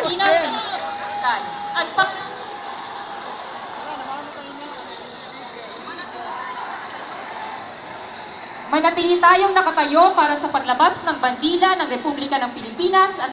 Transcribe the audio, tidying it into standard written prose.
malinaw sa at manatili tayong nakatayo para sa paglabas ng bandila ng Republika ng Pilipinas at